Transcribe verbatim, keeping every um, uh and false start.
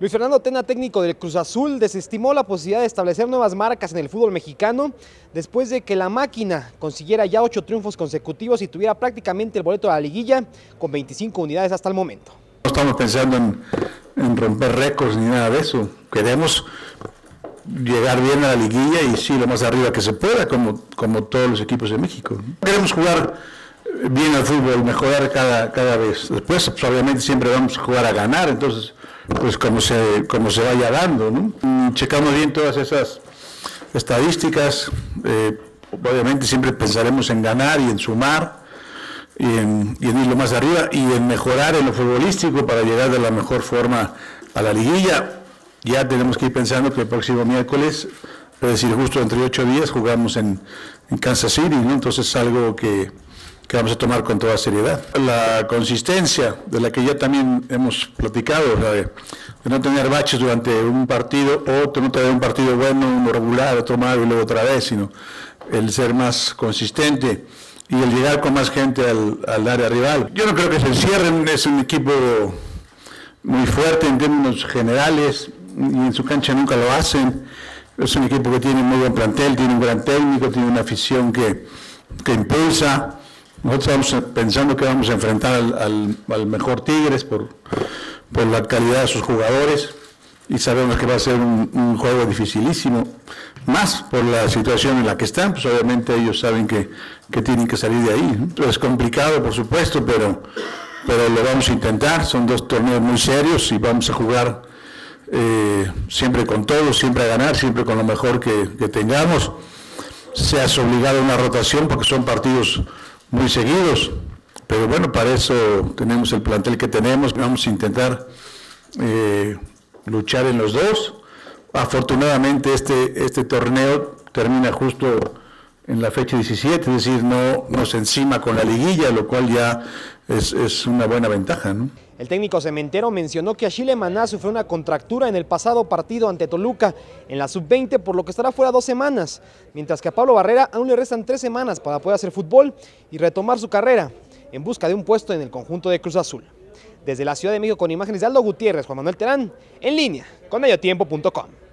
Luis Fernando Tena, técnico del Cruz Azul, desestimó la posibilidad de establecer nuevas marcas en el fútbol mexicano después de que la máquina consiguiera ya ocho triunfos consecutivos y tuviera prácticamente el boleto a la liguilla con veinticinco unidades hasta el momento. No estamos pensando en, en romper récords ni nada de eso. Queremos llegar bien a la liguilla y sí, lo más arriba que se pueda, como, como todos los equipos de México. Queremos jugar bien al fútbol, mejorar cada, cada vez. Después, pues, obviamente, siempre vamos a jugar a ganar, entonces, pues como se, como se vaya dando, ¿no? Checamos bien todas esas estadísticas, eh, obviamente siempre pensaremos en ganar y en sumar, y en, y en ir lo más arriba, y en mejorar en lo futbolístico para llegar de la mejor forma a la liguilla. Ya tenemos que ir pensando que el próximo miércoles, es decir, justo entre ocho días, jugamos en, en Kansas City, ¿no? Entonces es algo que, que vamos a tomar con toda seriedad. La consistencia, de la que ya también hemos platicado, o sea, de, de no tener baches durante un partido, o no tener un partido bueno, uno regular, otro malo y luego otra vez, sino el ser más consistente y el llegar con más gente al, al área rival. Yo no creo que se encierren, es un equipo muy fuerte en términos generales, y en su cancha nunca lo hacen. Es un equipo que tiene un muy buen plantel, tiene un gran técnico, tiene una afición que, que impulsa. Nosotros estamos pensando que vamos a enfrentar al, al, al mejor Tigres por, por la calidad de sus jugadores y sabemos que va a ser un, un juego dificilísimo, más por la situación en la que están, pues obviamente ellos saben que, que tienen que salir de ahí, ¿no? Es complicado, por supuesto, pero, pero lo vamos a intentar. Son dos torneos muy serios y vamos a jugar Eh, siempre con todo, siempre a ganar, siempre con lo mejor que, que tengamos. Se hace obligado una rotación porque son partidos muy seguidos, pero bueno, para eso tenemos el plantel que tenemos. Vamos a intentar eh, luchar en los dos. Afortunadamente este, este torneo termina justo en la fecha diecisiete, es decir, no nos encima con la liguilla, lo cual ya es, es una buena ventaja, ¿no? El técnico cementero mencionó que Achille Maná sufrió una contractura en el pasado partido ante Toluca en la sub veinte, por lo que estará fuera dos semanas, mientras que a Pablo Barrera aún le restan tres semanas para poder hacer fútbol y retomar su carrera en busca de un puesto en el conjunto de Cruz Azul. Desde la Ciudad de México, con imágenes de Aldo Gutiérrez, Juan Manuel Terán, en línea con mediotiempo punto com.